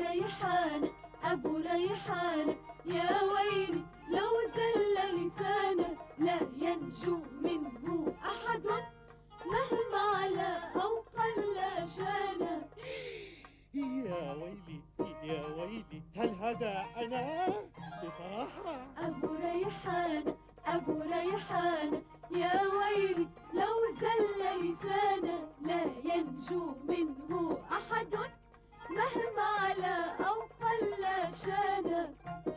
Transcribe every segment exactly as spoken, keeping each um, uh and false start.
ريحانة أبو ريحانة يا ويلي لو زل لسانه لا ينجو منه أحد مهما علا أو قل شانه. يا ويلي يا ويلي هل هذا أنا بصراحة؟ أبو ريحانة أبو ريحانة يا ويلي لو زل لسانه لا ينجو منه أحد مهما علا أو قل شانه.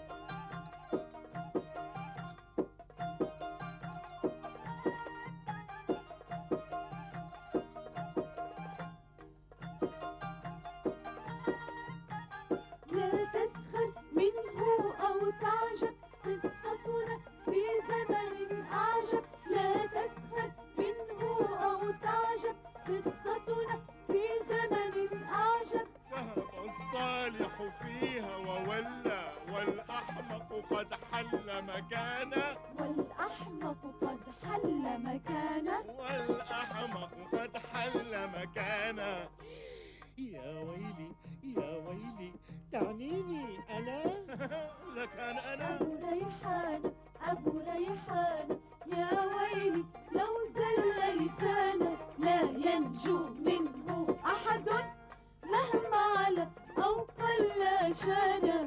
لا تسخر منه أو تعجب قصتنا في زمن أعجب. لا تسخر منه أو تعجب قصتنا في زمن أعجب. ذهب الصالح فيها وولى والأحمق قد حل مكانه. والأحمق قد حل مكانه. والأحمق قد حل مكانه. يا ويلي يا ويلي تعنيني أنا لكان أنا. أبو ريحانة أبو ريحانة يا ويلي لو زل لسانه لا ينجو منه أحد مهما علا أو قل شانه.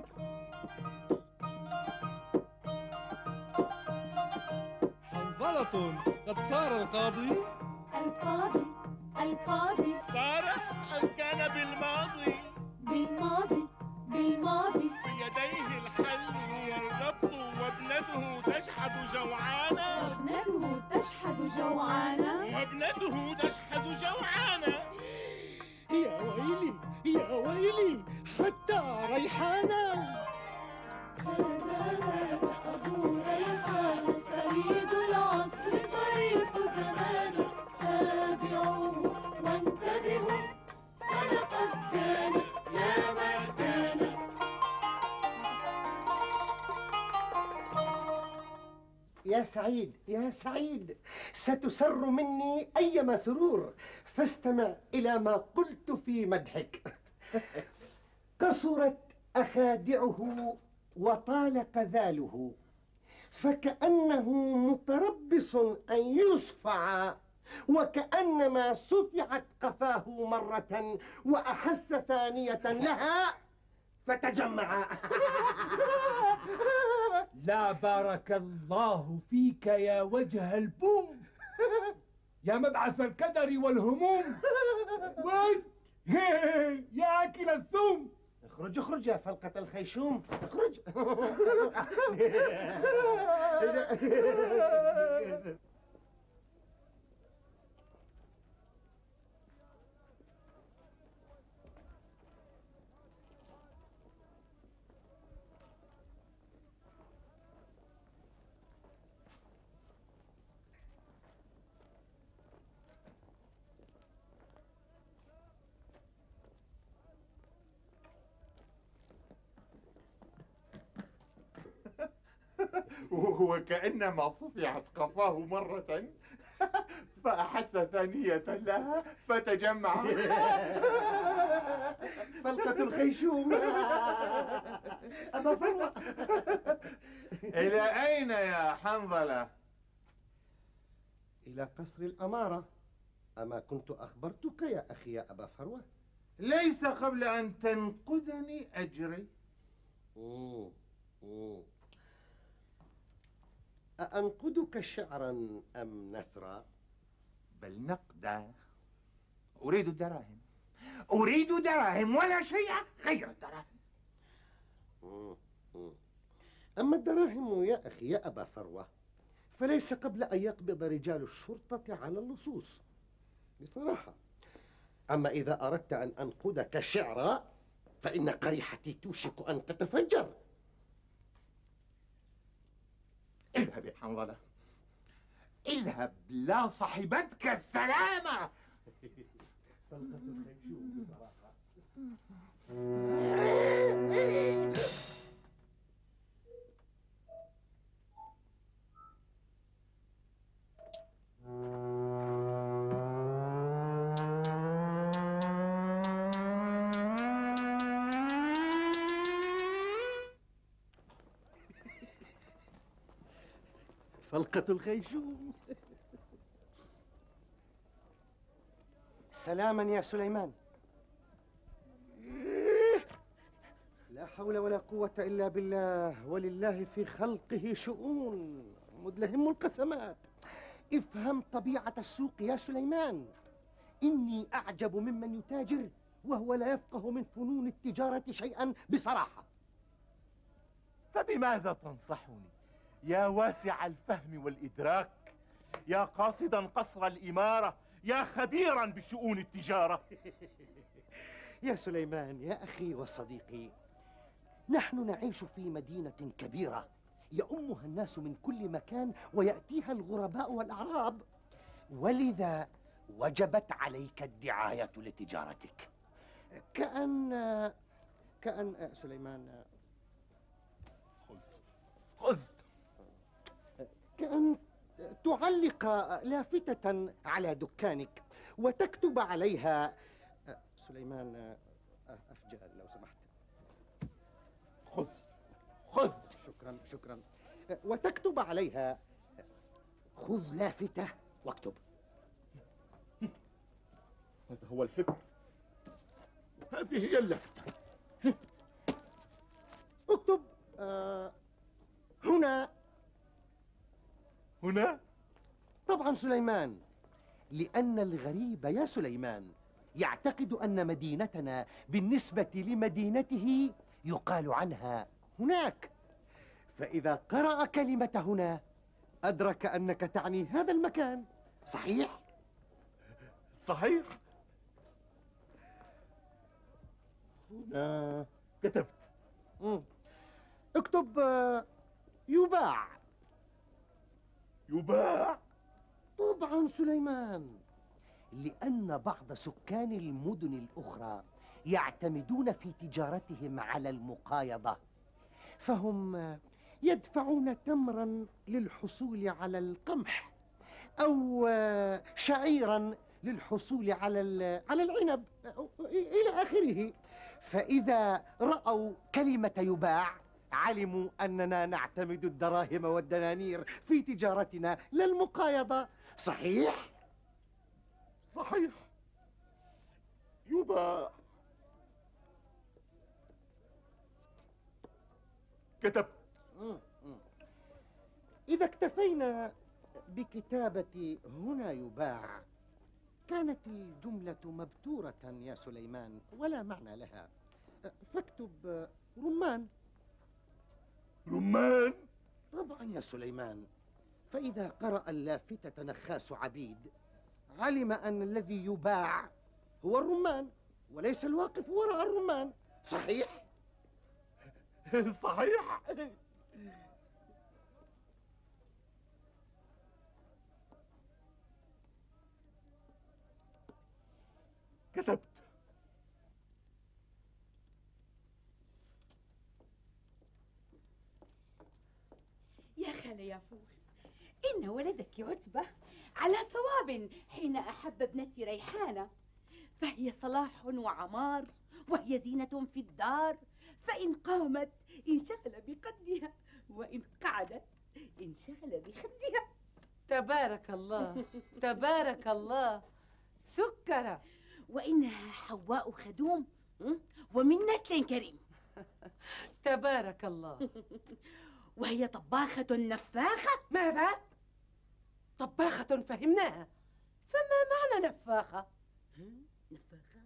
حنظلة قد صار القاضي. القاضي القاضي صار أم كان بالماضي؟ بالماضي بالماضي. بيديه الحل والربط وابنته تشحذ جوعانة. وابنته تشحذ جوعانة. وابنته تشحذ جوعانة. يا ويلي يا ويلي حتى ريحانة. هذا أبو ريحانة فريد العصر ضيف زمانه. تابعوه وانتبهوا فلقد كان يا من كان. يا سعيد يا سعيد ستسر مني أيما سرور، فاستمع إلى ما قلت في مدحك. قصرت أخادعه وطال قذاله، فكأنه متربص أن يصفع، وكأنما صفعت قفاه مرة وأحس ثانية لها فتجمع. لا بارك الله فيك يا وجه البوم، يا مبعث الكدر والهموم، وانت يا أكل الثوم. اخرج اخرج يا فلقة الخيشوم اخرج. وكأنما صفعت قفاه مرة فأحس ثانية لها فتجمع. فلقة الخيشوم. أبا فروة، إلى أين يا حنظلة؟ إلى قصر الأمارة. أما كنت أخبرتك يا أخي يا أبا فروة؟ ليس قبل أن تنقذني أجري. مم. مم. أأنقذك شعرا أم نثرا؟ بل نقدا. أريد الدراهم، أريد دراهم ولا شيء غير الدراهم. مم. مم. أما الدراهم يا أخي يا أبا فروة فليس قبل أن يقبض رجال الشرطة على اللصوص بصراحة. أما إذا أردت أن أنقذك شعرا فإن قريحتي توشك أن تتفجر. اذهب يا حنظلة، اذهب، لا صاحبتك السلامة. فلقة الخيشوم بصراحة. فلقة الخيشوم. سلاما يا سليمان. لا حول ولا قوة إلا بالله، ولله في خلقه شؤون مدلهم القسمات. افهم طبيعة السوق يا سليمان. إني أعجب ممن يتاجر وهو لا يفقه من فنون التجارة شيئا بصراحة. فبماذا تنصحني يا واسع الفهم والإدراك، يا قاصدا قصر الإمارة، يا خبيرا بشؤون التجارة؟ يا سليمان يا أخي وصديقي، نحن نعيش في مدينة كبيرة يؤمها الناس من كل مكان ويأتيها الغرباء والأعراب، ولذا وجبت عليك الدعاية لتجارتك. كأن كأن سليمان خذ خذ كأن تعلق لافتة على دكانك وتكتب عليها سليمان أفجأ لو سمحت. خذ خذ شكرا شكرا. وتكتب عليها خذ لافتة واكتب. هذا هو الحبر، هذه هي اللفتة. اكتب آه هنا. هنا؟ طبعا سليمان، لأن الغريب يا سليمان يعتقد أن مدينتنا بالنسبة لمدينته يقال عنها هناك، فإذا قرأ كلمة هنا أدرك أنك تعني هذا المكان. صحيح؟ صحيح. هنا كتبت. مم. اكتب آه، يباع. يباع؟ طبعا سليمان، لأن بعض سكان المدن الأخرى يعتمدون في تجارتهم على المقايضة، فهم يدفعون تمرا للحصول على القمح أو شعيرا للحصول على على العنب إلى آخره. فإذا رأوا كلمة يباع علموا أننا نعتمد الدراهم والدنانير في تجارتنا لا المقايضة. صحيح؟ صحيح. يباع. كتبت. إذا اكتفينا بكتابة هنا يباع كانت الجملة مبتورة يا سليمان ولا معنى لها، فاكتب رمان. رمان؟ طبعا يا سليمان، فإذا قرأ اللافتة نخاس عبيد علم أن الذي يباع هو الرمان وليس الواقف وراء الرمان. صحيح؟ صحيح. كتبت. يا خالة يا فوخ، إن ولدك عتبة على صواب حين أحب ابنتي ريحانة، فهي صلاح وعمار وهي زينة في الدار، فإن قامت انشغل بقدها وإن قعدت انشغل بخدها. تبارك الله تبارك الله. سكرة. وإنها حواء خدوم ومن نسل كريم. تبارك الله. وهي طباخة نفاخة. ماذا؟ طباخة فهمناها، فما معنى نفاخة؟ نفاخة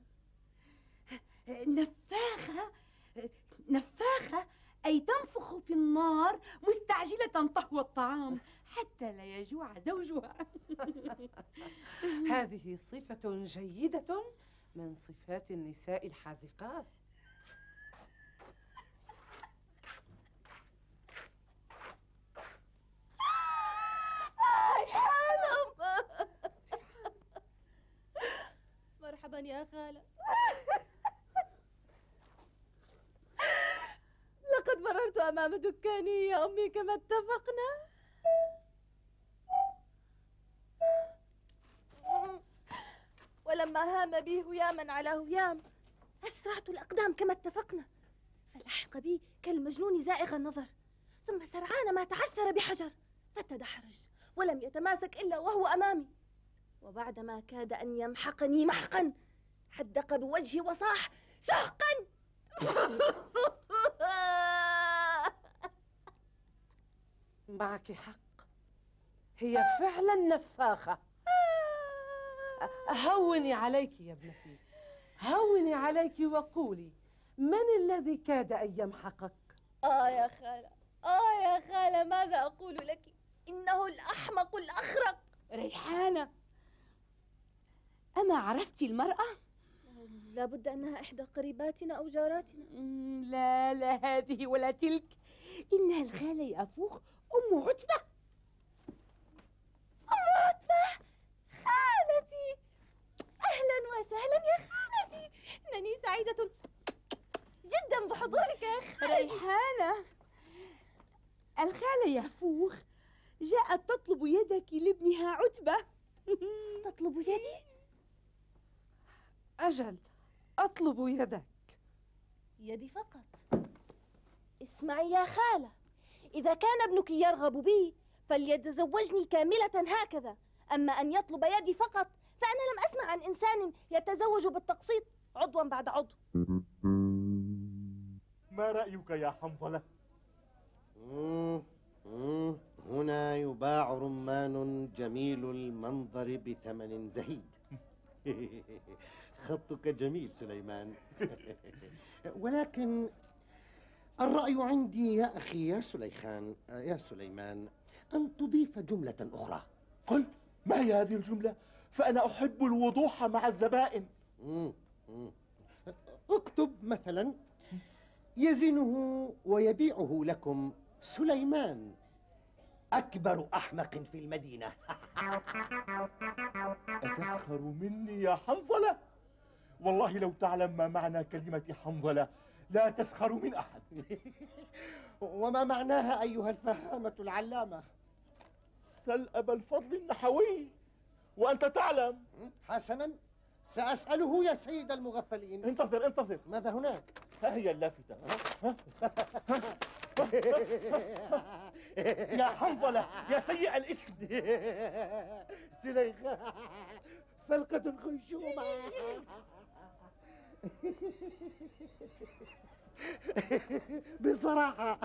نفاخة نفاخة أي تنفخ في النار مستعجلة طهو الطعام حتى لا يجوع زوجها. هذه صفة جيدة من صفات النساء الحاذقات. مرحبا يا خالة. لقد مررت أمام دكاني يا أمي كما اتفقنا. ولما هام بي هياما على هيام أسرعت الأقدام كما اتفقنا، فلحق بي كالمجنون زائغ النظر، ثم سرعان ما تعثر بحجر فتدحرج ولم يتماسك إلا وهو أمامي، وبعدما كاد أن يمحقني محقا حدق بوجهي وصاح: سحقا! معك حق، هي فعلا نفاخة. هوني عليك يا ابنتي، هوني عليك وقولي، من الذي كاد أن يمحقك؟ آه يا خالة، آه يا خالة، ماذا أقول لك؟ إنه الأحمق الأخرق. ريحانة، أما عرفتي المرأة؟ لابد أنها إحدى قريباتنا أو جاراتنا. مم، لا لا هذه ولا تلك، إنها الخالة يافوخ أم عتبة. أم عتبة، خالتي، أهلا وسهلا يا خالتي، إنني سعيدة جدا بحضورك يا خالتي. ريحانة، الخالة يافوخ جاءت تطلب يدك لابنها عتبة. تطلب يدي؟ أجل، أطلب يدك. يدي فقط. اسمعي يا خالة، إذا كان ابنك يرغب بي فليتزوجني كاملة هكذا، أما أن يطلب يدي فقط فأنا لم أسمع عن إنسان يتزوج بالتقسيط عضوا بعد عضو. ما رأيك يا حنظلة؟ مم، مم، هنا يباع رمان جميل المنظر بثمن زهيد. خطك جميل سليمان. ولكن الرأي عندي يا أخي يا سليخان يا سليمان أن تضيف جملة أخرى. قل، ما هي هذه الجملة؟ فأنا أحب الوضوح مع الزبائن. مم، مم. اكتب مثلا: يزنه ويبيعه لكم سليمان، أكبر أحمق في المدينة. أتسخر مني يا حنظلة؟ والله لو تعلم ما معنى كلمة حنظلة لا تسخر من أحد. وما معناها أيها الفهامة العلامة؟ سل أبا الفضل النحوي وأنت تعلم. حسنا، سأسأله يا سيد المغفلين. انتظر انتظر، ماذا هناك؟ ها هي اللافتة. يا حنظلة يا سيء الاسم. سليخان، فلقة خيشومة. بصراحة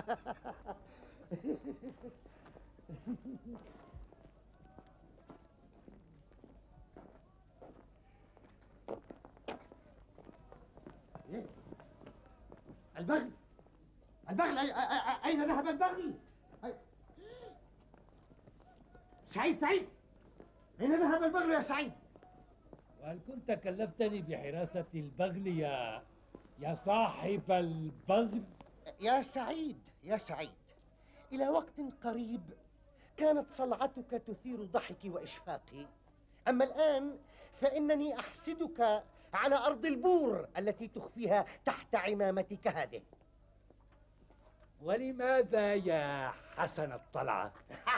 البغل، البغل، أين ذهب البغل؟ سعيد، سعيد، أين ذهب البغل يا سعيد؟ وهل كنت كلفتني بحراسة البغل يا يا صاحب البغل؟ يا سعيد، يا سعيد، إلى وقت قريب كانت صلعتك تثير ضحكي وإشفاقي، أما الآن فإنني أحسدك على أرض البور التي تخفيها تحت عمامتك هذه. ولماذا يا حسن الطلعة؟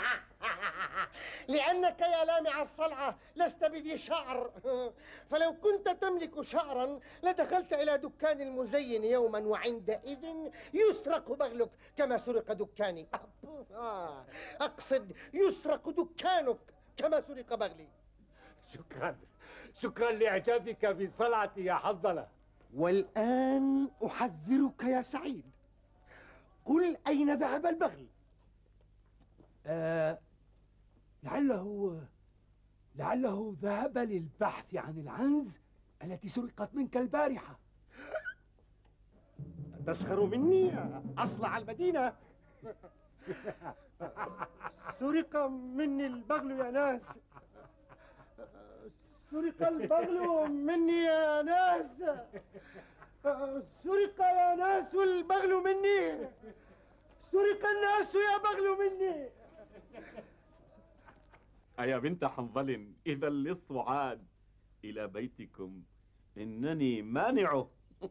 لأنك يا لامع الصلعة لست بذي شعر، فلو كنت تملك شعرا لدخلت إلى دكان المزين يوما وعندئذ يسرق بغلك كما سرق دكاني. أقصد يسرق دكانك كما سرق بغلي. شكرا، شكرا لإعجابك بصلعتي يا حنظلة. والآن أحذرك يا سعيد، قل أين ذهب البغل؟ آه لعله لعله ذهب للبحث عن العنز التي سرقت منك البارحة. تسخر مني أصلع المدينة؟ سرق مني البغل يا ناس، سرق البغل مني يا ناس، سرق يا ناس البغل مني، سرق الناس يا بغل مني. أيا بنت حنظل، إذا للصعاد إلى بيتكم إنني مانعه.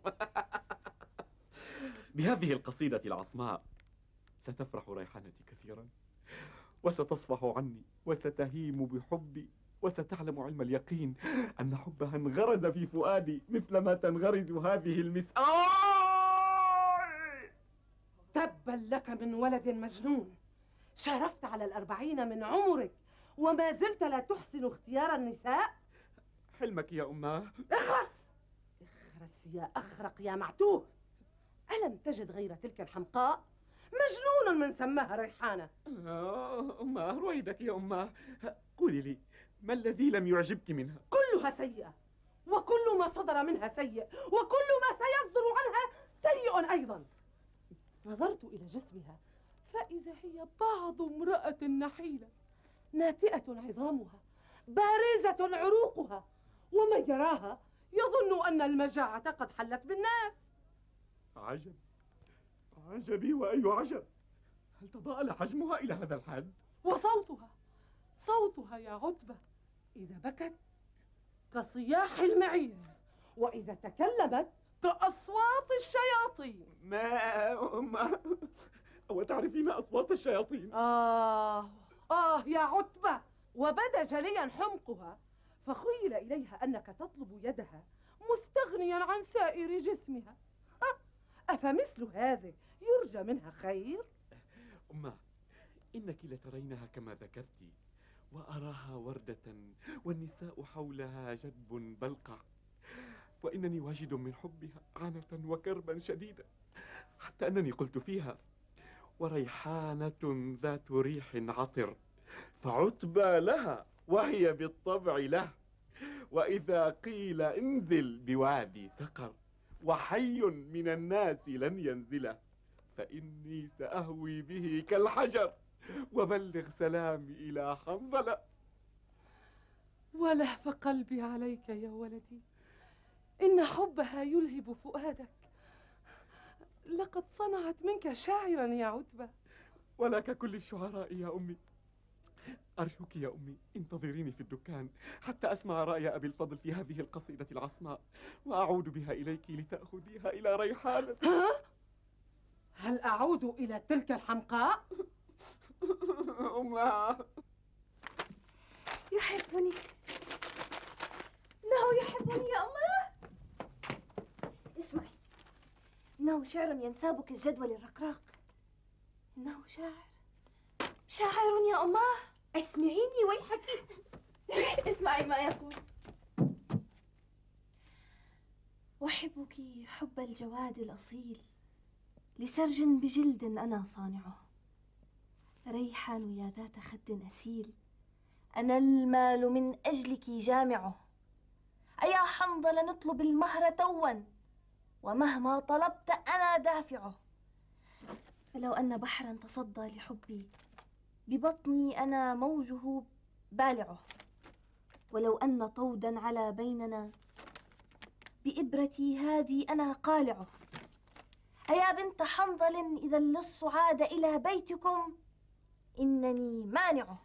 بهذه القصيدة العصماء ستفرح ريحانتي كثيرا، وستصفح عني، وستهيم بحبي، وستعلم علم اليقين أن حبها انغرز في فؤادي مثلما تنغرز هذه المس. تبا لك من ولد مجنون، شرفت على الأربعين من عمرك وما زلت لا تحسن اختيار النساء؟ حلمك يا أماه. اخرس اخرس يا أخرق يا معتوه. ألم تجد غير تلك الحمقاء؟ مجنون من سماها ريحانة. آه أماه، رويدك يا أماه، قولي لي ما الذي لم يعجبك منها؟ كلها سيئة، وكل ما صدر منها سيء، وكل ما سيصدر عنها سيء أيضا. نظرت إلى جسمها فإذا هي بعض امرأة نحيلة، ناتئة عظامها، بارزة عروقها، ومن يراها يظن أن المجاعة قد حلت بالناس. عجب عجبي وأي عجب، هل تضاءل حجمها إلى هذا الحد؟ وصوتها صوتها يا عتبة إذا بكت كصياح المعيز، وإذا تكلمت كأصوات الشياطين. ما ما وتعرفين أصوات الشياطين؟ آه آه يا عتبة. وبدا جليا حمقها، فخيل إليها أنك تطلب يدها مستغنيا عن سائر جسمها. أفمثل هذه يرجى منها خير؟ أمه، إنك لترينها كما ذكرت، وأراها وردة والنساء حولها جدب بلقع، وإنني واجد من حبها عنة وكربا شديدا، حتى أنني قلت فيها: وريحانة ذات ريح عطر، فعتبى لها وهي بالطبع له، وإذا قيل انزل بوادي سقر وحي من الناس لن ينزله، فإني سأهوي به كالحجر، وبلغ سلامي إلى حنظلة. ولهف قلبي عليك يا ولدي، إن حبها يلهب فؤادك. لقد صنعت منك شاعرا يا عتبة. ولا ككل الشعراء يا أمي. أرجوك يا أمي انتظريني في الدكان حتى أسمع رأي أبي الفضل في هذه القصيدة العصماء، وأعود بها إليك لتأخذيها إلى ريحانة. ها؟ هل أعود إلى تلك الحمقاء؟ أمه، يحبني، إنه يحبني يا أمه. اسمعي، إنه شعر ينساب كالجدول الرقراق، إنه شاعر شاعر يا أمه. اسمعيني ويحكي. اسمعي ما يقول: أحبك حب الجواد الأصيل، لسرج بجلد أنا صانعه، ريحان يا ذات خد أسيل، أنا المال من أجلك جامعه. أيا حنظل نطلب المهر توا، ومهما طلبت أنا دافعه. فلو أن بحرا تصدى لحبي، ببطني أنا موجه بالعه. ولو أن طودا على بيننا، بإبرتي هذه أنا قالعه. أيا بنت حنظل إذا اللص عاد إلى بيتكم، إنني مانعه.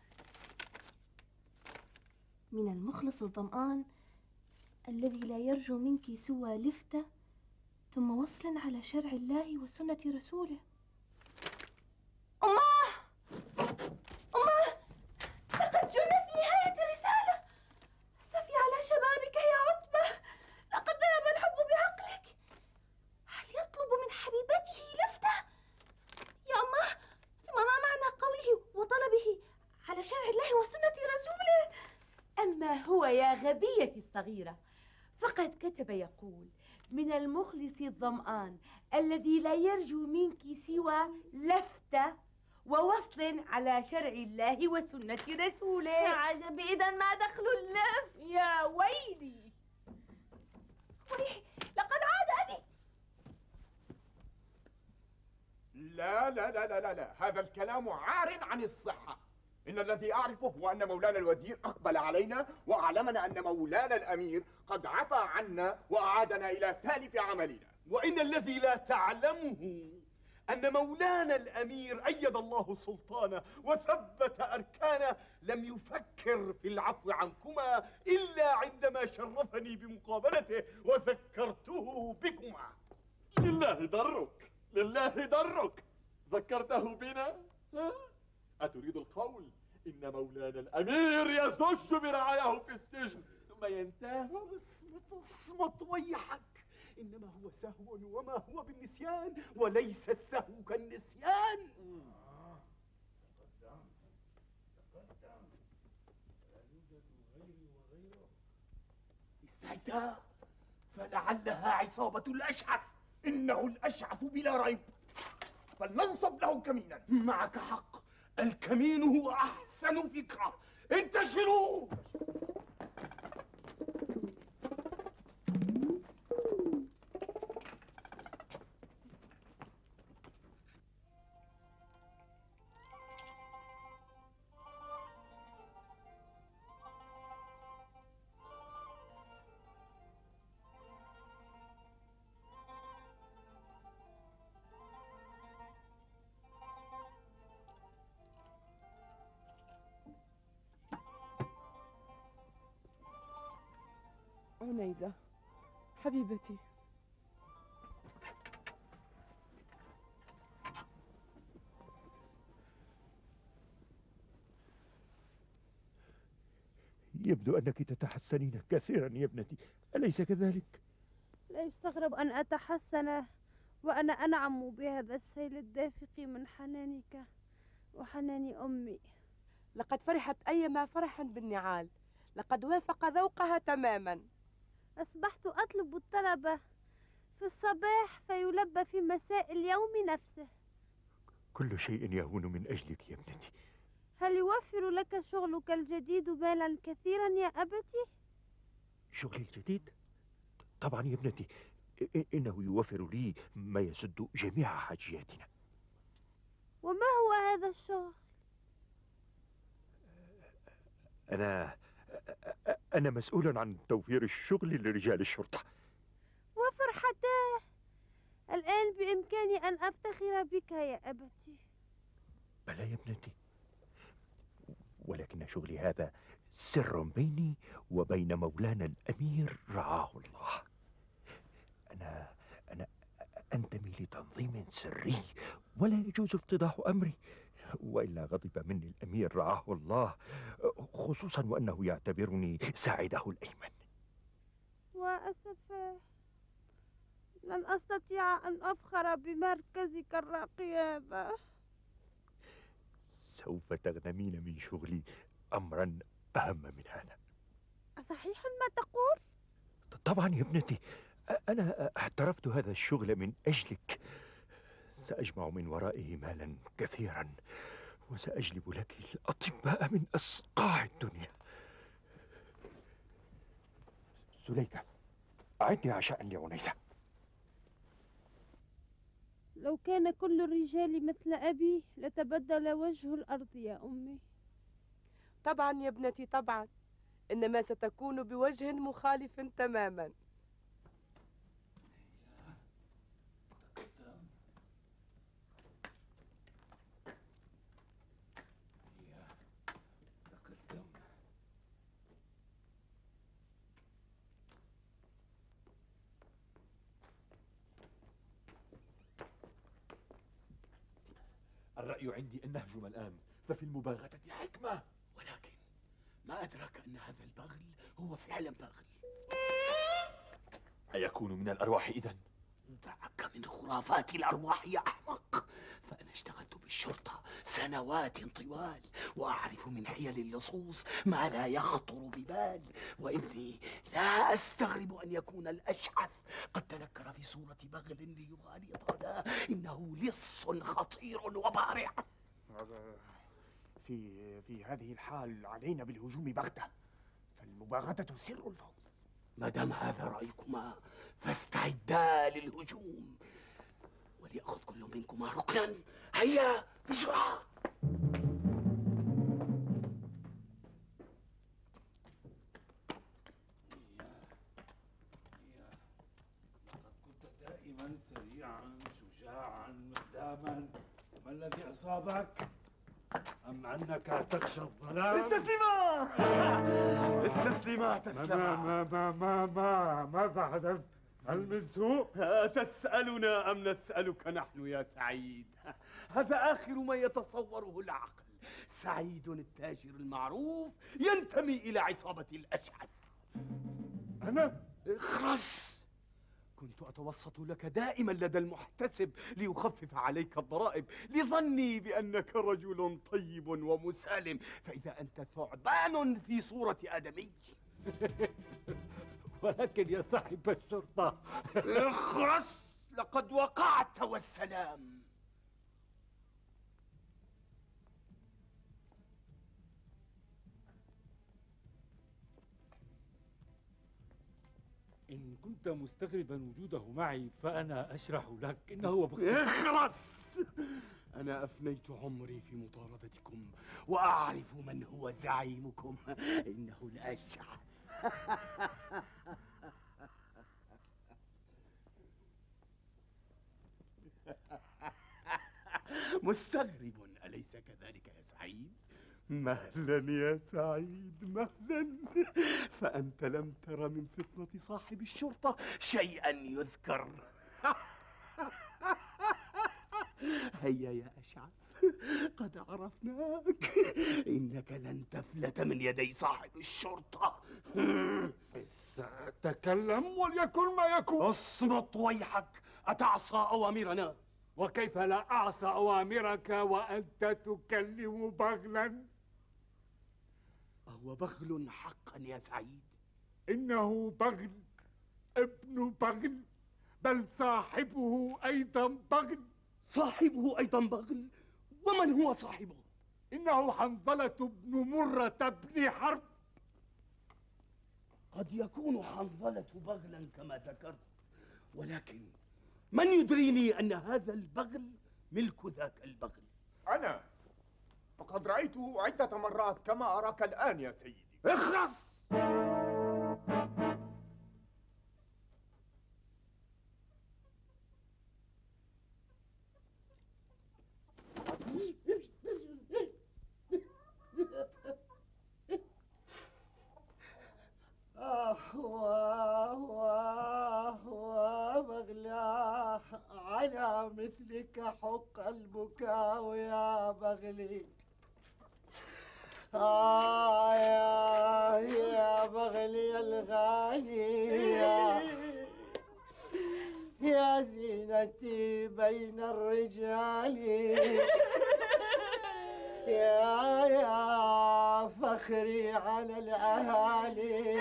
من المخلص الظمآن الذي لا يرجو منك سوى لفتة ثم وصل على شرع الله وسنة رسوله. أماه أماه، لقد جن في نهاية الرسالة. أسفي على شبابك يا عتبة، لقد ذهب الحب بعقلك. هل يطلب من حبيبته لفتة؟ يا أماه، ثم ما معنى قوله وطلبه على شرع الله وسنة رسوله؟ أما هو يا غبية الصغيرة، فقد كتب يقول: من المخلص الظمآن الذي لا يرجو منك سوى لفتة ووصل على شرع الله وسنة رسوله. يا عجبي، إذا ما دخل اللف؟ يا ويلي ويحي، لقد عاد أبي. لا لا لا لا لا لا، هذا الكلام عار عن الصحة. إن الذي أعرفه هو أن مولانا الوزير أقبل علينا وأعلمنا أن مولانا الأمير قد عفى عنا وأعادنا إلى سالف عملنا. وإن الذي لا تعلمه أن مولانا الأمير أيد الله سلطانه وثبت أركانه لم يفكر في العفو عنكما إلا عندما شرفني بمقابلته وذكرته بكما. لله درك، لله درك، ذكرته بنا؟ ها؟ أتريد القول إن مولانا الأمير يزج برعايه في السجن ثم ينساه؟ اصمت اصمت ويحك، إنما هو سهو وما هو بالنسيان، وليس السهو كالنسيان. استعدا، فلعلها عصابة الأشعث. إنه الأشعث بلا ريب، فلننصب له كمينا. معك حق، الكمين هو أحسن فكرة. انتشروا. عنيزة حبيبتي، يبدو أنك تتحسنين كثيرا يا ابنتي، أليس كذلك؟ لا يستغرب أن أتحسن وأنا أنعم بهذا السيل الدافق من حنانك وحنان أمي. لقد فرحت أيما فرح بالنعال، لقد وافق ذوقها تماما. أصبحت أطلب الطلب في الصباح فيلبى في مساء اليوم نفسه. كل شيء يهون من أجلك يا ابنتي. هل يوفر لك شغلك الجديد مالا كثيرا يا أبتي؟ شغلي الجديد؟ طبعا يا ابنتي، إنه يوفر لي ما يسد جميع حاجياتنا. وما هو هذا الشغل؟ أنا أنا مسؤول عن توفير الشغل لرجال الشرطة. وفرحتاه، الآن بإمكاني أن أفتخر بك يا أبتي. بلى يا ابنتي، ولكن شغلي هذا سر بيني وبين مولانا الأمير رعاه الله. أنا أنا أنتمي لتنظيم سري ولا يجوز افتضاح أمري، وإلا غضب مني الأمير رعاه الله، خصوصا وأنه يعتبرني ساعده الأيمن. وأسفاه، لن أستطيع أن أفخر بمركزك الراقي هذا. سوف تغنمين من شغلي أمرا أهم من هذا. أصحيح ما تقول؟ طبعا يا ابنتي، أنا احترفت هذا الشغل من أجلك. سأجمع من ورائه مالا كثيرا، وسأجلب لك الأطباء من أصقاع الدنيا. سليكة، أعدي عشاء لعنيزة. لو كان كل الرجال مثل أبي لتبدل وجه الأرض يا أمي. طبعا يا ابنتي طبعا، إنما ستكون بوجه مخالف تماما. الرأي عندي أن نهجم الآن، ففي المباغتة حكمة. ولكن ما أدراك أن هذا البغل هو فعلا بغل. أيكون من الأرواح إذن؟ دعك من خرافات الأرواح يا أحمق، فأنا اشتغلت بالشرطة سنوات طوال، وأعرف من حيل اللصوص ما لا يخطر ببال، وإني لا أستغرب أن يكون الأشعث قد تنكر في صورة بغل ليغالي طالا. إنه لص خطير وبارع. في في هذه الحال علينا بالهجوم بغتة، فالمباغتة سر الفوز. ما دام هذا رأيكما فاستعدا للهجوم، وليأخذ كل منكما ركنا. هيا بسرعة. لقد كنت دائما سريعا شجاعا مقداما، ما الذي أصابك؟ أم أنك تخشى الظلام؟ استسلما استسلما تسلما. ما ما ما ما ماذا حدث؟ هل من سوء؟ تسألنا أم نسألك نحن يا سعيد؟ هذا آخر ما يتصوره العقل. سعيد التاجر المعروف ينتمي إلى عصابة الأشعث. أنا؟ اخرس. كنت أتوسط لك دائما لدى المحتسب ليخفف عليك الضرائب، لظني بأنك رجل طيب ومسالم، فإذا أنت ثعبان في صورة آدمي. ولكن يا صاحب الشرطة اخرس، لقد وقعت والسلام. إن كنت مستغربا وجوده معي فأنا أشرح لك إنه بخ... اخرس، أنا أفنيت عمري في مطاردتكم وأعرف من هو زعيمكم، إنه الأشعث. مستغرب أليس كذلك يا سعيد؟ مهلا يا سعيد، مهلا. فأنت لم تر من فطنة صاحب الشرطة شيئا يذكر. هيا يا أشعث، قد عرفناك، إنك لن تفلت من يدي صاحب الشرطة. سأتكلم وليكن ما يكون. اصمت ويحك، أتعصى أوامرنا؟ وكيف لا أعصى أوامرك وأنت تكلم بغلا؟ أهو بغل حقا يا سعيد؟ إنه بغل، ابن بغل، بل صاحبه أيضا بغل. صاحبه أيضا بغل؟ ومن هو صاحبه؟ إنه حنظلة بن مرة بن حرب. قد يكون حنظلة بغلا كما ذكرت، ولكن من يدريني أن هذا البغل ملك ذاك البغل؟ أنا فقد رأيته عدة مرات كما أراك الآن يا سيدي. اخرس! بغلا على مثلك حق البكاء يا بغلي. آه يا يا بغلي الغالي، يا, يا زينتي بين الرجال، يا يا فخري على الأهالي،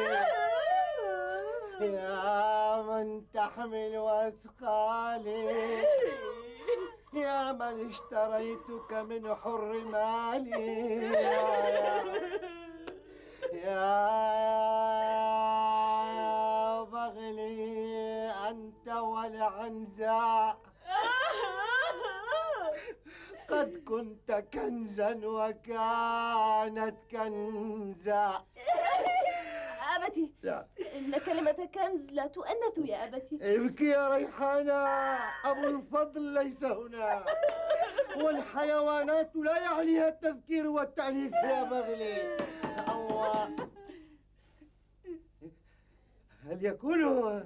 يا من تحمل أثقالي، يا من اشتريتك من حر مالي، يا يا, يا بغلي أنت والعنزاء، قد كنت كنزا وكانت كنزا. أبتي، إن كلمة كنز لا تؤنث يا أبتي. ابكي يا ريحانة، أبو الفضل ليس هنا، والحيوانات لا يعنيها التذكير والتأنيث يا بغلي. أو هل يكون،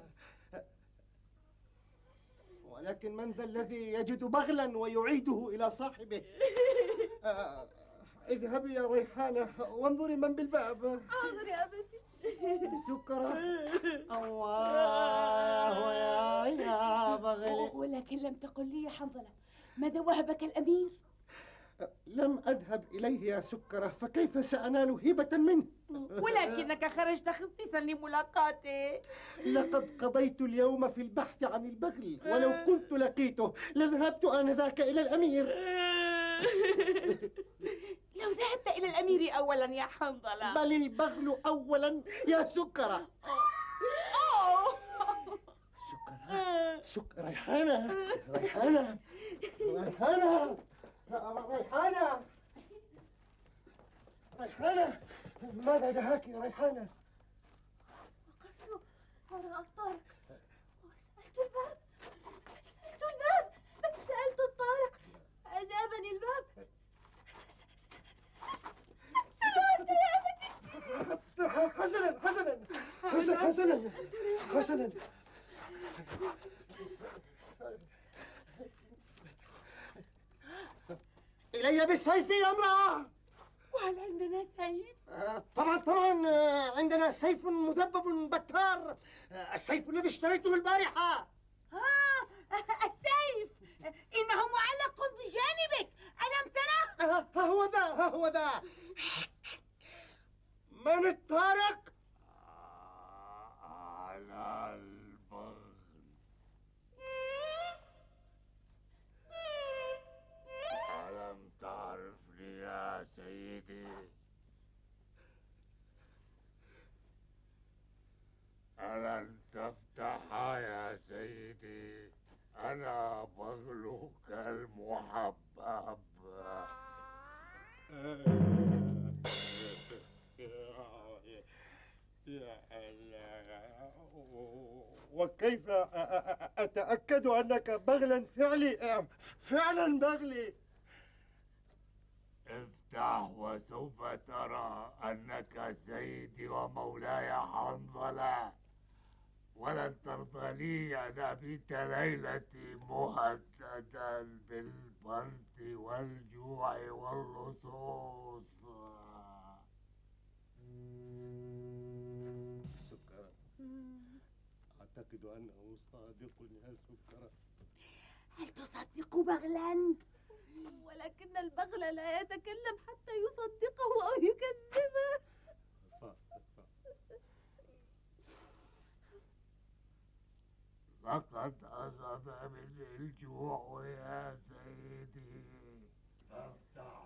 ولكن من ذا الذي يجد بغلا ويعيده إلى صاحبه؟ آه، اذهبي يا ريحانة وانظري من بالباب. حاضر يا أبتي. سكرة. الله يا يا بغلي. ولكن لم تقل لي يا حنظلة ماذا وهبك الأمير؟ لم أذهب إليه يا سكرة، فكيف سأنال هبة منه؟ ولكنك خرجت خصيصا لملاقاته. لقد قضيت اليوم في البحث عن البغل، ولو كنت لقيته لذهبت آنذاك إلى الأمير. لو ذهبت إلى الأمير أولا يا حنظلة. بل البغل أولا يا سكرة. سكرة سكرة ريحانة ريحانة ريحانة ريحانة ريحانة، ماذا دهاك يا ريحانة؟ وقفت وراء الطارق وسألت الباب، سألت الباب، سألت الطارق، أجابني الباب. سلمت يا أبتي. حسنا حسنا حسنا حسنا حسنا. إلي بالسيف يا امرأة. وهل عندنا سيف؟ طبعا طبعا عندنا سيف مذبب بتار، السيف الذي اشتريته البارحة. آه السيف إنه معلق بجانبك، ألم ترى؟ ها هو ذا ها هو ذا. من الطارق؟ يا البغل. ألم تعرفني يا سيدي؟ ألن تفتح يا سيدي؟ أنا بغلك المحبب. وكيف أتأكد أنك بغلا فعلي؟ فعلا بغلي. افتح وسوف ترى أنك سيدي ومولاي حنظلة، ولن ترضى لي أن أبيت ليلتي مهددا بالبرد والجوع واللصوص. سكرة، أعتقد أنه صادق يا سكرة. هل تصدق بغلا؟ ولكن البغل لا يتكلم حتى يصدقه أو يكذبه. لقد أصاب مني الجوع يا سيدي. افتح.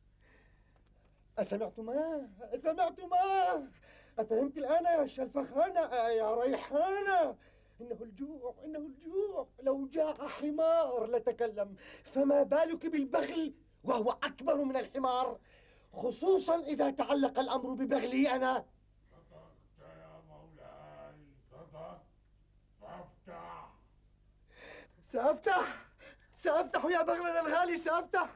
أسمعتما؟ أسمعتما؟ أفهمت الآن يا شلفخانة يا ريحانة؟ إنه الجوع، إنه الجوع. لو جاع حمار لتكلم، فما بالك بالبغل وهو أكبر من الحمار، خصوصا إذا تعلق الأمر ببغلي أنا. صدقت يا مولاي، صدقت. فافتح. سأفتح، سأفتح يا بغلنا الغالي، سأفتح.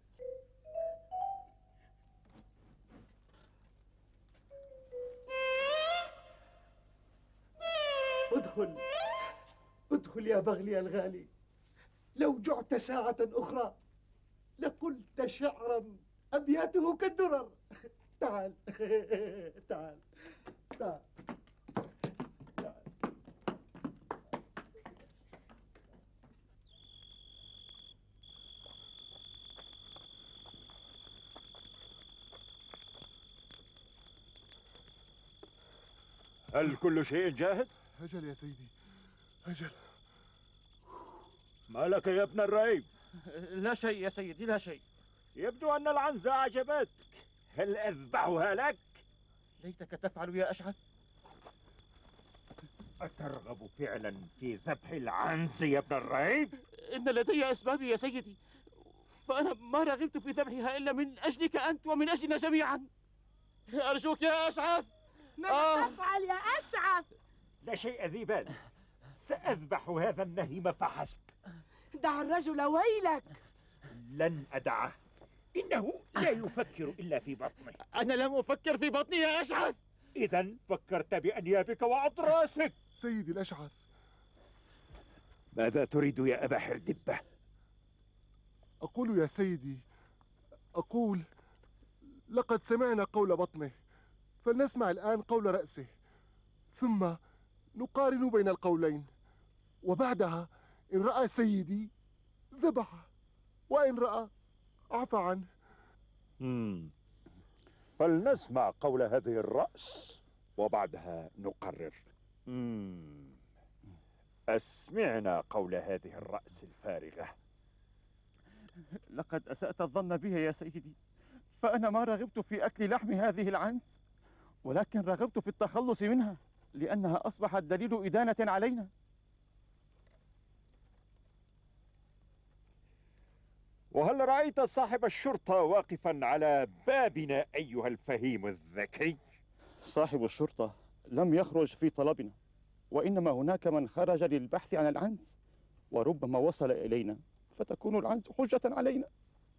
ادخل، ادخل يا بغلي الغالي. لو جعت ساعة أخرى لقلت شعرا أبياته كالدرر. تعال تعال تعال. هل كل شيء جاهز؟ أجل يا سيدي، أجل. ما لك يا ابن الرعيب؟ لا شيء يا سيدي، لا شيء. يبدو أن العنزة أعجبتك. هل أذبحها لك؟ ليتك تفعل يا أشعث. أترغب فعلا في ذبح العنز يا ابن الرعيب؟ إن لدي أسبابي يا سيدي، فأنا ما رغبت في ذبحها إلا من أجلك أنت ومن أجلنا جميعا. أرجوك يا أشعث. ماذا آه. تفعل يا أشعث؟ لا شيء ذي بال، سأذبح هذا النهيم فحسب. دع الرجل ويلك. لن أدعه، إنه لا يفكر إلا في بطنه. أنا لم أفكر في بطني يا أشعث. إذا فكرت بأنيابك وأضراسك. سيدي الأشعث، ماذا تريد يا أبا حردبة؟ أقول يا سيدي، أقول لقد سمعنا قول بطنه، فلنسمع الآن قول رأسه، ثم نقارن بين القولين، وبعدها إن رأى سيدي ذبحه، وإن رأى عفى عنه. مم. فلنسمع قول هذه الرأس وبعدها نقرر. مم. أسمعنا قول هذه الرأس الفارغة. لقد أسأت الظن بها يا سيدي، فأنا ما رغبت في أكل لحم هذه العنز، ولكن رغبت في التخلص منها لأنها أصبحت دليل إدانة علينا. وهل رأيت صاحب الشرطة واقفا على بابنا أيها الفهيم الذكي؟ صاحب الشرطة لم يخرج في طلبنا، وإنما هناك من خرج للبحث عن العنز، وربما وصل إلينا فتكون العنز حجة علينا.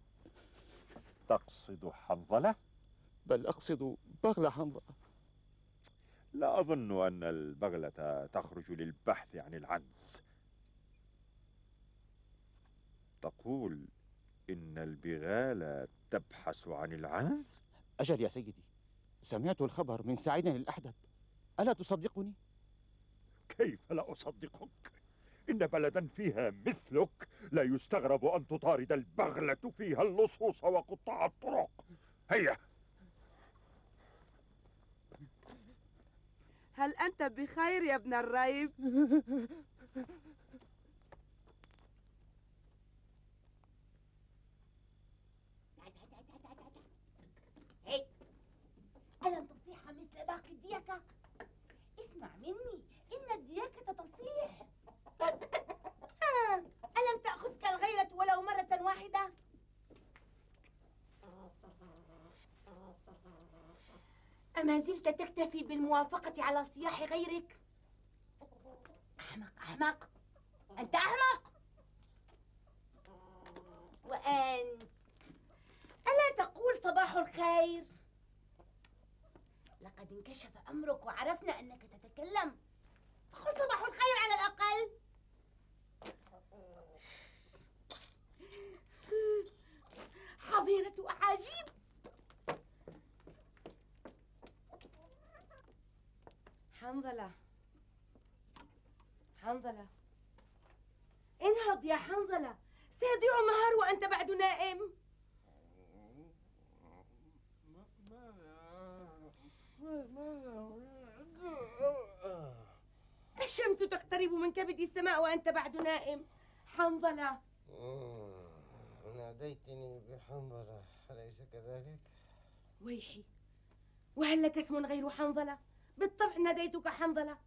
تقصد حنظلة؟ بل أقصد بغل حنظلة. لا أظن أن البغلة تخرج للبحث عن العنز. تقول إن البغال تبحث عن العنز؟ أجل يا سيدي، سمعت الخبر من سعيد الأحدب، ألا تصدقني؟ كيف لا أصدقك؟ إن بلدا فيها مثلك لا يستغرب أن تطارد البغلة فيها اللصوص وقطاع الطرق. هيا. هل أنت بخير يا ابن الريب؟ هيك ألم تصيح مثل باقي الديكة؟ اسمع مني، إن الديكة تصيح. ألم تأخذك الغيرة ولو مرة واحدة؟ أما زلت تكتفي بالموافقة على صياح غيرك؟ أحمق أحمق، أنت أحمق. وأنت ألا تقول صباح الخير؟ لقد انكشف أمرك وعرفنا أنك تتكلم، قل صباح الخير على الأقل. حظيرة أعاجيب. حنظلة حنظلة، انهض يا حنظلة، سيضيع النهار وأنت بعد نائم. الشمس تقترب من كبد السماء وأنت بعد نائم. حنظلة، ناديتني بحنظلة أليس كذلك؟ ويحي، وهل لك اسم غير حنظلة؟ بالطبع ناديتك حنظلة.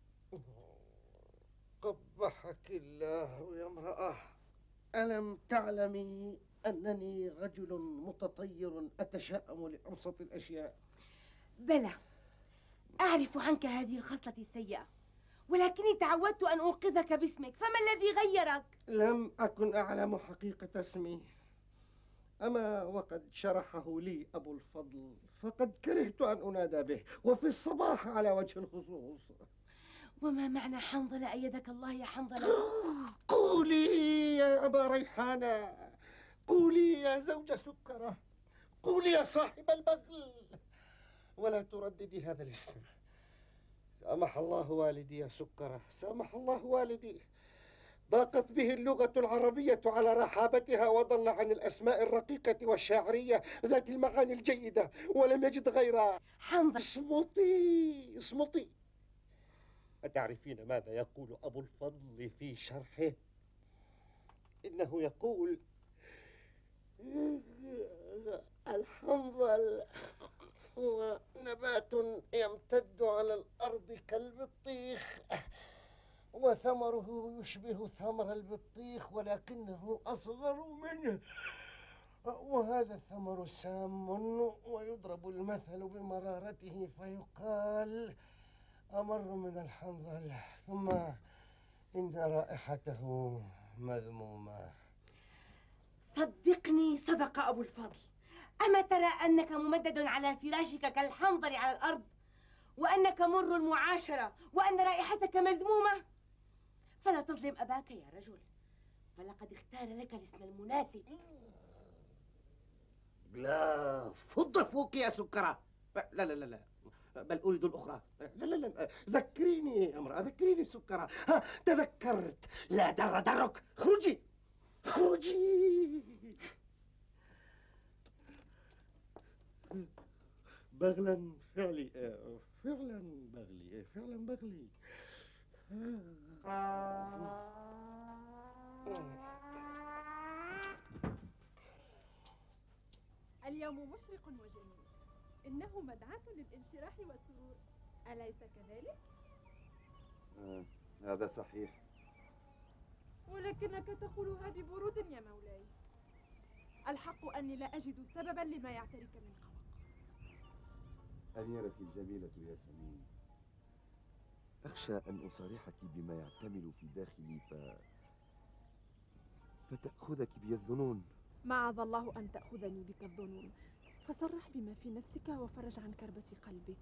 قبحك الله يا امرأة، ألم تعلمي أنني رجل متطير أتشائم لأبسط الأشياء؟ بلى، أعرف عنك هذه الخصلة السيئة، ولكني تعودت أن أنقذك باسمك، فما الذي غيرك؟ لم أكن أعلم حقيقة اسمي، أما وقد شرحه لي أبو الفضل فقد كرهت أن أنادى به، وفي الصباح على وجه الخصوص. وما معنى حنظلة أيدك الله يا حنظلة؟ قولي يا أبا ريحانة، قولي يا زوج سكرة، قولي يا صاحب البغل، ولا ترددي هذا الاسم. سامح الله والدي يا سكرة، سامح الله والدي، ضاقت به اللغة العربية على رحابتها وضل عن الأسماء الرقيقة والشاعرية ذات المعاني الجيدة ولم يجد غيرها. حنظلة، اصمتي اصمتي. أتعرفين ماذا يقول أبو الفضل في شرحه؟ إنه يقول: الحنظل هو نبات يمتد على الأرض كالبطيخ، وثمره يشبه ثمر البطيخ ولكنه أصغر منه، وهذا الثمر سام، ويضرب المثل بمرارته فيقال أمر من الحنظل، ثم إن رائحته مذمومة. صدقني صدق أبو الفضل. أما ترى أنك ممدد على فراشك كالحنظل على الأرض، وأنك مر المعاشرة، وأن رائحتك مذمومة؟ فلا تظلم أباك يا رجل، فلقد اختار لك الاسم المناسب. لا، فض فوق يا سكرة. لا لا لا لا، بل أريد الأخرى. لا لا لا، ذكريني يا امرأة، ذكريني سكرة. ها، تذكرت. لا در درك، خرجي خرجي. بغلا فعلي، فعلا بغلي، فعلا بغلي. اليوم مشرق وجميل، إنه مدعاة للانشراح والسرور، أليس كذلك؟ آه، هذا صحيح، ولكنك تقولها ببرود يا مولاي. الحق أني لا أجد سببا لما يعترك من قلق. أميرتي الجميلة ياسمين، أخشى أن أصارحك بما يعتمل في داخلي ف... فتأخذك بي الظنون. معاذ الله أن تأخذني بك الظنون، فصرح بما في نفسك وفرج عن كربة قلبك.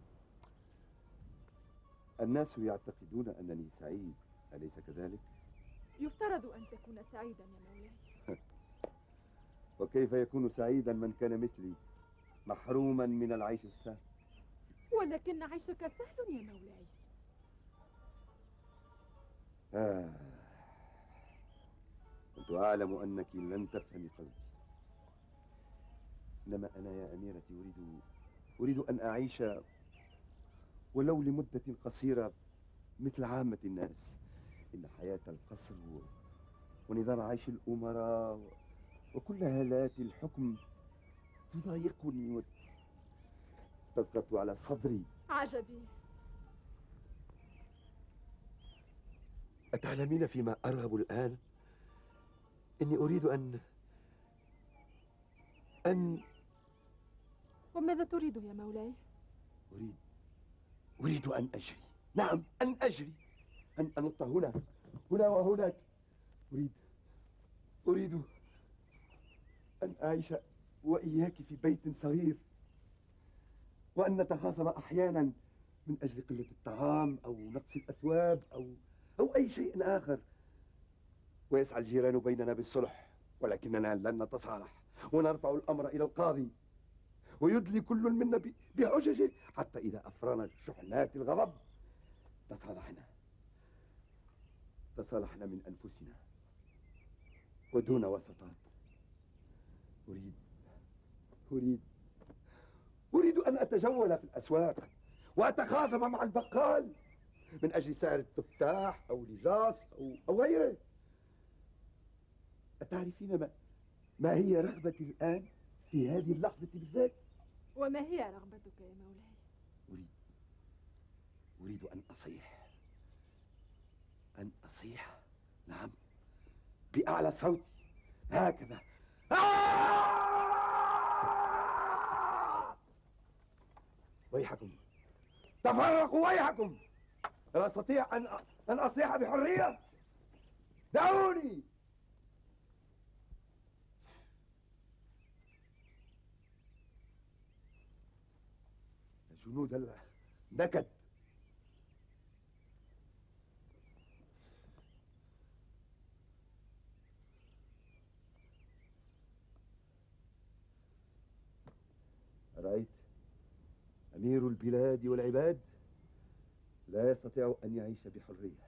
الناس يعتقدون أنني سعيد، أليس كذلك؟ يفترض أن تكون سعيدا يا مولاي. وكيف يكون سعيدا من كان مثلي محروما من العيش السهل؟ ولكن عيشك سهل يا مولاي. آه. كنت أعلم أنك لن تفهمي قصدي، إنما أنا يا أميرتي أريد أريد أن أعيش ولو لمدة قصيرة مثل عامة الناس. إن حياة القصر ونظام عيش الأمراء وكل هالات الحكم تضايقني وتضغط على صدري. عجبي. أتعلمين فيما أرغب الآن؟ إني أريد أن أن وماذا تريد يا مولاي؟ أريد أريد أن أجري. نعم، أن أجري، أن أنط هنا هنا وهناك. أريد أريد أن أعيش وإياك في بيت صغير، وأن نتخاصم أحيانا من أجل قلة الطعام أو نقص الأثواب أو أو أي شيء آخر، ويسعى الجيران بيننا بالصلح، ولكننا لن نتصالح ونرفع الأمر إلى القاضي، ويدلي كل منا بحججه، حتى إذا أفرنا شحنات الغضب تصالحنا تصالحنا من أنفسنا ودون وسطات. أريد أريد أريد أن أتجول في الأسواق وأتخاصم مع البقال من أجل سعر التفاح أو لجاص أو أو غيره. أتعرفين ما ما هي رغبتي الآن في هذه اللحظة بالذات؟ وما هي رغبتك يا مولاي؟ أريد أريد أن أصيح أن أصيح نعم، بأعلى صوتي هكذا. ويحكم، تفرقوا ويحكم. لا أستطيع أن أن أصيح بحرية. دعوني. جنود النكد. رأيت أمير البلاد والعباد لا يستطيع أن يعيش بحرية.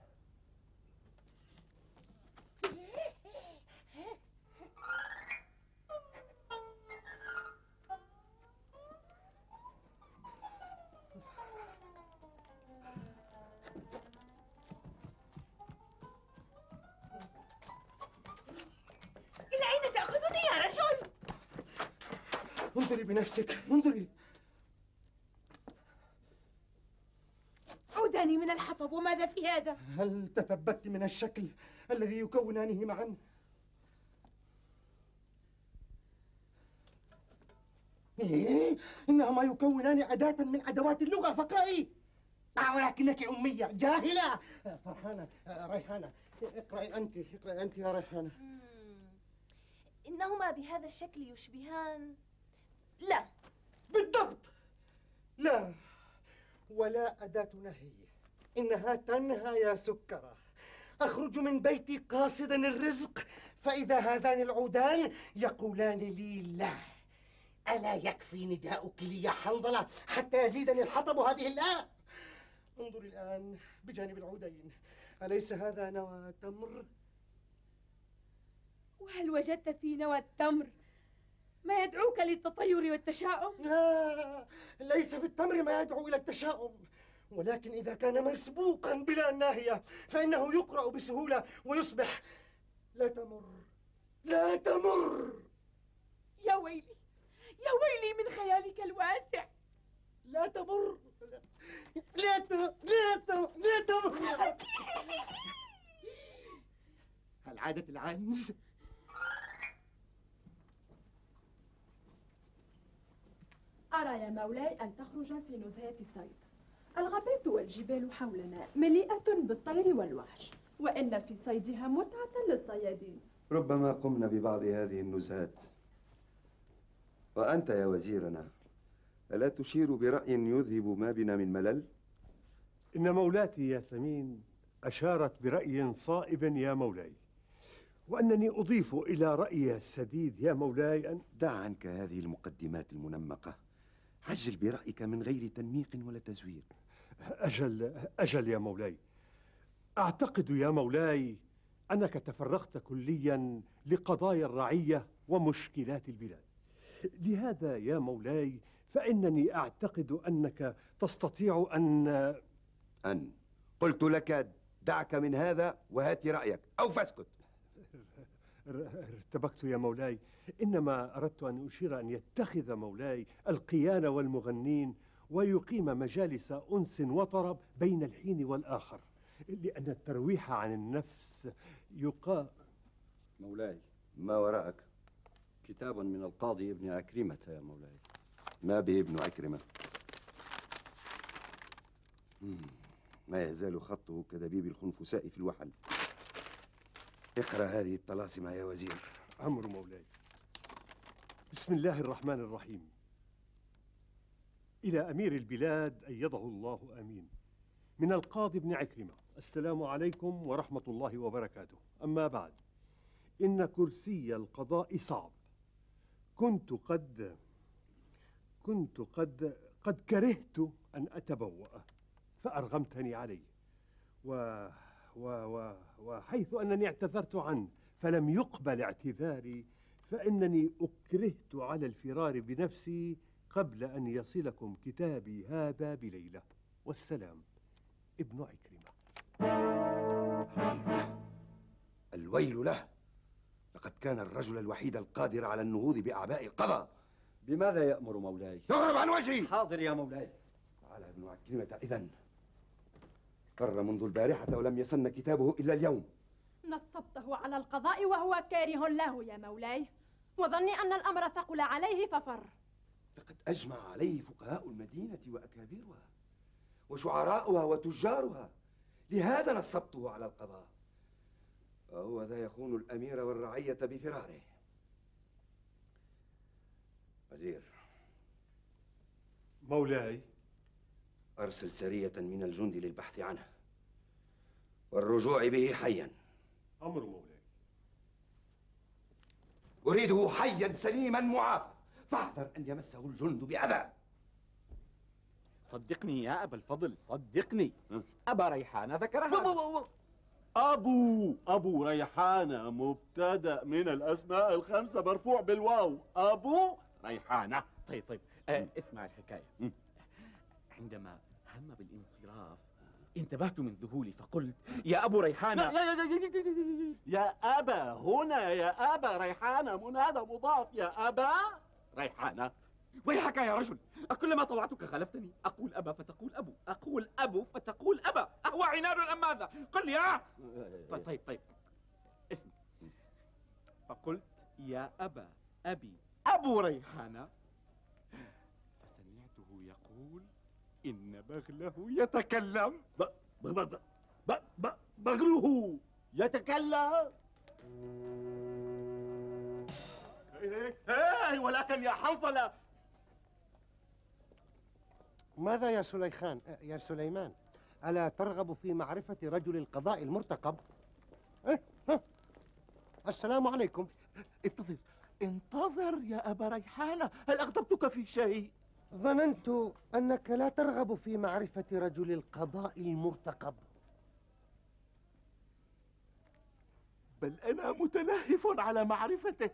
إلى أين تأخذني يا رجل؟ انظري بنفسك، انظري. عوداني من الحطب، وماذا في هذا؟ هل تثبت من الشكل الذي يكونانه معا؟ إيه؟ إنهما يكونان أداة من أدوات اللغة، فاقرأي. ولكنك أمية جاهلة. فرحانة، ريحانة، اقرأي أنت، اقرأي أنت يا ريحانة. إنهما بهذا الشكل يشبهان. لا، بالضبط. لا، ولا أداة نهي، إنها تنهى يا سكرة. أخرج من بيتي قاصدا الرزق، فإذا هذان العودان يقولان لي لا. ألا يكفي نداؤك لي يا حنظلة حتى يزيدني الحطب هذه اللا؟ انظري الآن بجانب العودين، أليس هذا نوى تمر؟ وهل وجدت في نوى التمر ما يدعوك للتطير والتشاؤم؟ لا، ليس في التمر ما يدعو إلى التشاؤم، ولكن إذا كان مسبوقا بلا ناهية فإنه يقرأ بسهولة ويصبح لا تمر لا تمر. يا ويلي يا ويلي من خيالك الواسع. لا تمر لا تمر لا تمر لا تمر. هل عادت العنز؟ أرى يا مولاي أن تخرج في نزهة الصيد. الغابات والجبال حولنا مليئة بالطير والوحش، وإن في صيدها متعة للصيادين. ربما قمنا ببعض هذه النزهات. وأنت يا وزيرنا، ألا تشير برأي يذهب ما بنا من ملل؟ إن مولاتي يا ثمين أشارت برأي صائب يا مولاي، وأنني أضيف إلى رأيها السديد يا مولاي أن دع عنك هذه المقدمات المنمقة، عجل برأيك من غير تنميق ولا تزوير. أجل أجل يا مولاي. أعتقد يا مولاي أنك تفرغت كليا لقضايا الرعية ومشكلات البلاد. لهذا يا مولاي فإنني أعتقد أنك تستطيع أن أن قلت لك دعك من هذا وهات رأيك أو فاسكت. ارتبكت يا مولاي، إنما أردت أن أشير أن يتخذ مولاي القيان والمغنين ويقيم مجالس أنس وطرب بين الحين والآخر، لأن الترويح عن النفس يقا مولاي، ما وراءك؟ كتاب من القاضي ابن عكرمة يا مولاي. ما به ابن عكرمة؟ مم. ما يزال خطه كدبيب الخنفساء في الوحل. اقرأ هذه الطلاسم يا وزير. أمر مولاي. بسم الله الرحمن الرحيم. إلى أمير البلاد أيده الله آمين. من القاضي ابن عكرمة. السلام عليكم ورحمة الله وبركاته. أما بعد، إن كرسي القضاء صعب. كنت قد كنت قد قد كرهت أن أتبوأ فأرغمتني عليه، و و و وحيث أنني اعتذرت عنه فلم يقبل اعتذاري، فإنني أكرهت على الفرار بنفسي قبل أن يصلكم كتابي هذا بليلة. والسلام. ابن عكرمة. الويل له، لقد كان الرجل الوحيد القادر على النهوض بأعباء القضاء. بماذا يأمر مولاي؟ يغرب عن وجهي. حاضر يا مولاي. على ابن عكرمة إذن فر منذ البارحة ولم يسن كتابه إلا اليوم. نصبته على القضاء وهو كاره له يا مولاي، وظني أن الأمر ثقل عليه ففر. لقد أجمع عليه فقهاء المدينة وأكابرها وشعراؤها وتجارها، لهذا نصبته على القضاء، وهو ذا يخون الأمير والرعية بفراره. وزير. مولاي. أرسل سرية من الجند للبحث عنه والرجوع به حيا. أمر مولاي. أريده حيا سليما معافى، فاحذر أن يمسه الجند بأذى. صدقني يا أبا الفضل، صدقني. أبا ريحانة ذكرها. أبو أبو ريحانة مبتدأ من الأسماء الخمسة مرفوع بالواو. أبو ريحانة. طيب طيب آه اسمع الحكاية. عندما هم بالانصراف انتبهت من ذهولي فقلت يا أبو ريحانة. يا, يا, يا, يا أبا هنا، يا أبا ريحانة منادى مضاف، يا أبا ريحانة. ويحك يا رجل، أكلما طوعتك خالفتني؟ أقول أبا فتقول أبو، أقول أبو فتقول أبا، أهو عناد أم ماذا؟ قل لي. آه طيب طيب طيب اسمع. فقلت يا أبا أبي أبو ريحانة، فسمعته يقول إن بغله يتكلم. ب ب ب ب ب بغله يتكلم. هاي ولكن يا حنظلة. ماذا يا سليخان يا سليمان؟ ألا ترغب في معرفة رجل القضاء المرتقب؟ إيه؟ ها؟ السلام عليكم. انتظر انتظر يا أبا ريحانة، هل أغضبتك في شيء؟ ظننت أنك لا ترغب في معرفة رجل القضاء المرتقب. بل أنا متلهف على معرفته.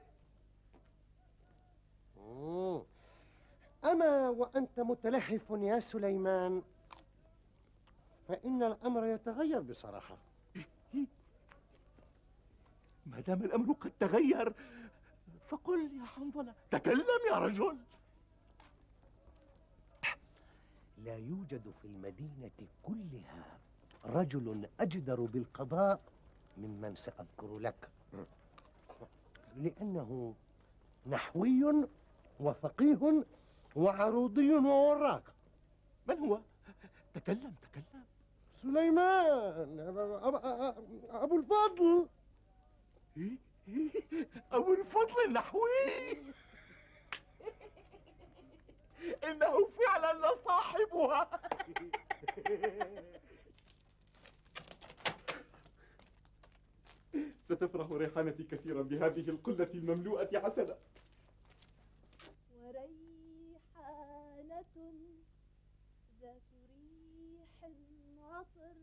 مم. أما وأنت متلهف يا سليمان فإن الأمر يتغير بصراحة. ما دام الأمر قد تغير فقل يا حنظلة، تكلم يا رجل. لا يوجد في المدينة كلها رجل أجدر بالقضاء ممن سأذكر لك، لأنه نحوي وفقيه وعروضي ووراق. من هو؟ تكلم تكلم. سليمان أبو الفضل. أبو الفضل النحوي. إنه فعلا لصاحبها. ستفرح ريحانتي كثيرا بهذه القلة المملوءة عسلا. وريحانة ذات ريح عطر،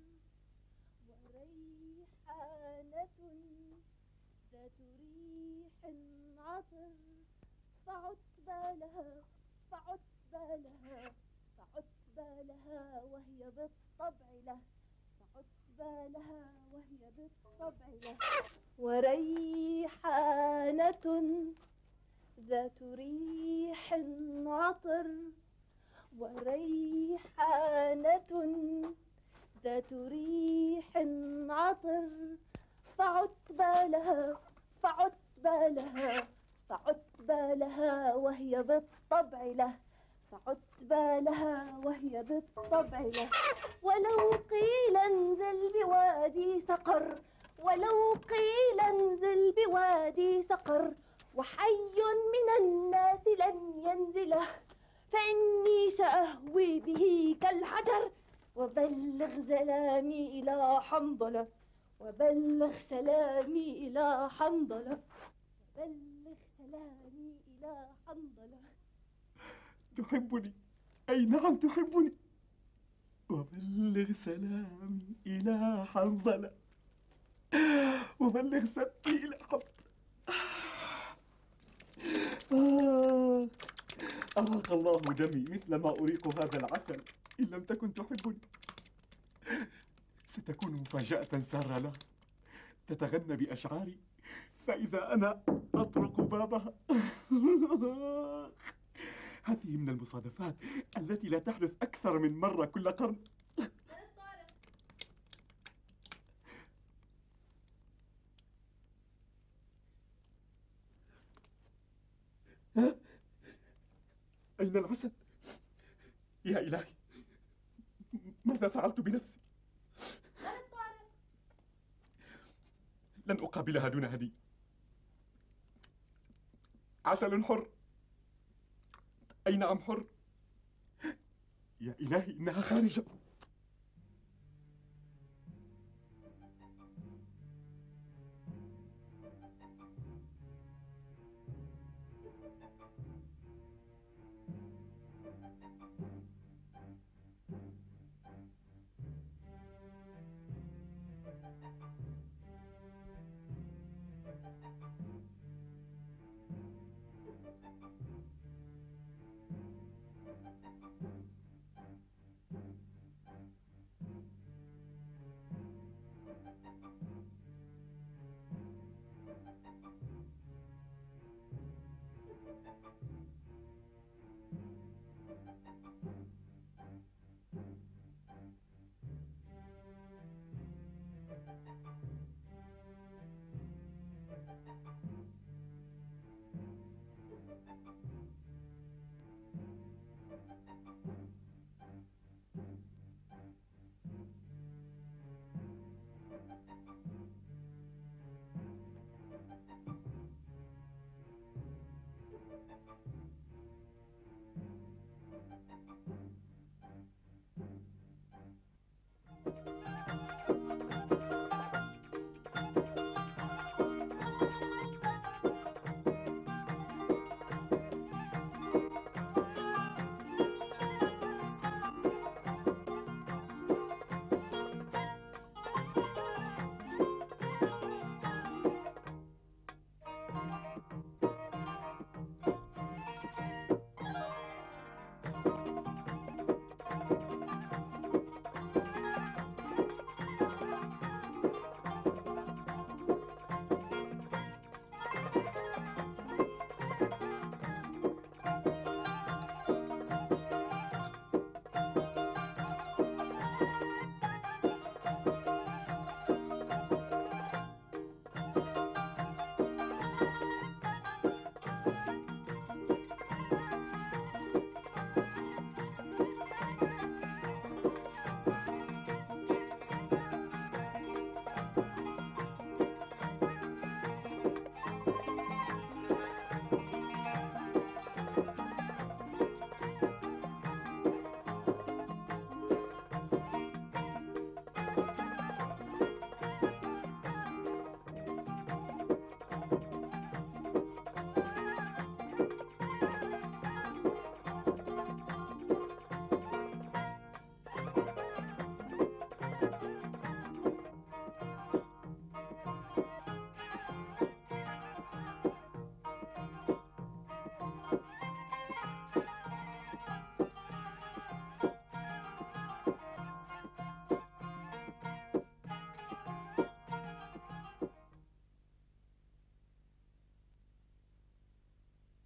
وريحانة ذات ريح عطر، فعتبى لها فعتبى فعتبى لها وهي بالطبع له، فعتبى لها وهي بالطبع له. وريحانة ذات ريح عطر، وريحانة ذات ريح عطر، فعتبى لها فعتبى لها فعتبى لها وهي بالطبع له، فعتبى لها وهي بالطبع له. ولو قيل انزل بوادي سقر، ولو قيل انزل بوادي سقر، وحي من الناس لن ينزله، فإني سأهوي به كالحجر. وبلغ سلامي إلى حنظلة، وبلغ سلامي إلى حنظلة، وبلغ سلامي إلى حنظلة. تحبني، أي نعم تحبني. وبلغ سلامي إلى حنظلة، وبلغ سلامي إلى حنظلة. آه. أراق الله دمي مثل ما أريق هذا العسل إن لم تكن تحبني. ستكون مفاجأة سارة لها، تتغنى بأشعاري فإذا أنا أطرق بابها. هذه من المصادفات التي لا تحدث أكثر من مرة كل قرن. ها؟ أين العسل؟ يا إلهي، ماذا فعلت بنفسي؟ لن أقابلها دون هدية. عسل حر، أي نعم حر. يا إلهي، إنها خارجة.